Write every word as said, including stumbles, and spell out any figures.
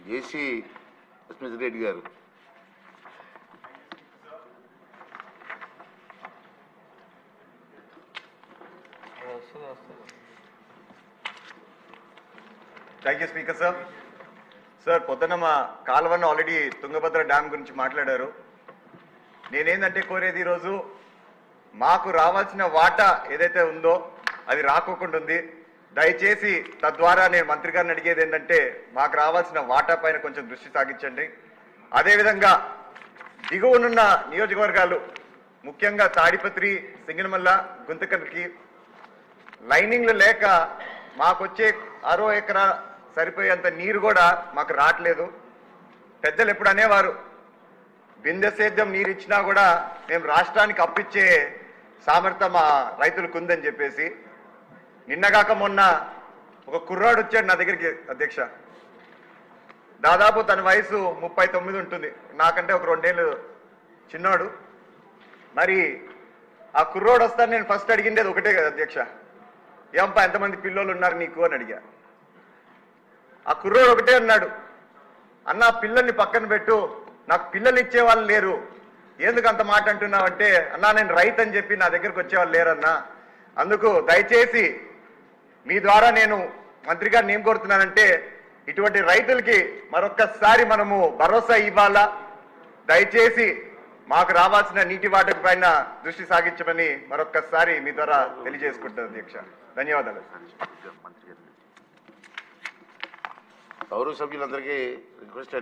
జేసీ లక్ష్మీ రెడ్డి గారు. Thank you speaker sir. Sir పొద్దున్న మా కాలువన్న ఆల్రెడీ తుంగభద్ర డ్యామ్ గురించి మాట్లాడారు. నేనేందంటే కోరేది ఈరోజు మాకు రావాల్సిన వాటా ఏదైతే ఉందో అది రాకోకుండా ఉంది. దయచేసి తద్వారా నేను మంత్రి గారిని అడిగేది ఏంటంటే మాకు రావాల్సిన వాటా పైన కొంచెం దృష్టి సాగించండి. అదేవిధంగా దిగువనున్న నియోజకవర్గాలు ముఖ్యంగా తాడిపత్రి, సింగనమల్ల, గుంతకల్కి లైనింగ్లు లేక మాకొచ్చే అరవై ఎకరా సరిపోయేంత నీరు కూడా మాకు రావట్లేదు. పెద్దలు ఎప్పుడు అనేవారు బిందె సేద్యం నీరు ఇచ్చినా కూడా మేము రాష్ట్రానికి అప్పిచ్చే సామర్థ్యం మా రైతులకు ఉందని చెప్పేసి నిన్నగాక మొన్న ఒక కుర్రాడు వచ్చాడు నా దగ్గరికి అధ్యక్ష. దాదాపు తన వయసు ముప్పై తొమ్మిది ఉంటుంది, నాకంటే ఒక రెండేళ్ళు చిన్నాడు. మరి ఆ కుర్రోడు వస్తాను నేను ఫస్ట్ అడిగిండేది ఒకటే కదా అధ్యక్ష, ఏంపా ఎంతమంది పిల్లలు ఉన్నారు నీకు అని అడిగా. ఆ కుర్రోడు ఒకటే అన్నాడు, అన్న పిల్లల్ని పక్కన పెట్టు, నాకు పిల్లలు ఇచ్చేవాళ్ళు లేరు. ఎందుకు అంత మాట అంటున్నావు అంటే, అన్నా నేను రైతు అని చెప్పి నా దగ్గరకు వచ్చేవాళ్ళు లేరన్నా. అందుకు దయచేసి మీ ద్వారా నేను మంత్రి గారిని ఏం కోరుతున్నానంటే ఇటువంటి రైతులకి మరొక్కసారి మనము భరోసా ఇవ్వాలా. దయచేసి మాకు రావాల్సిన నీటి వాటర్ పైన దృష్టి సాగించమని మరొక్కసారి మీ ద్వారా తెలియజేసుకుంటాను అధ్యక్ష. ధన్యవాదాలు. గౌరవ సభ్యులందరికీ రిక్వెస్ట్